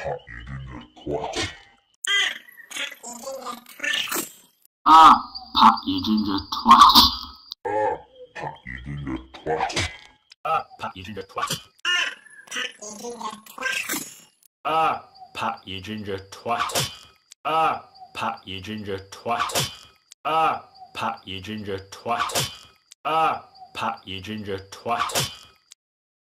Ah, Pat, you ginger twat. Ah, Pat, you ginger twat. Ah, Pat, you ginger twat. Ah, Pat, you ginger twat. Ah, Pat, you ginger twat. Ah, Pat, you ginger twat.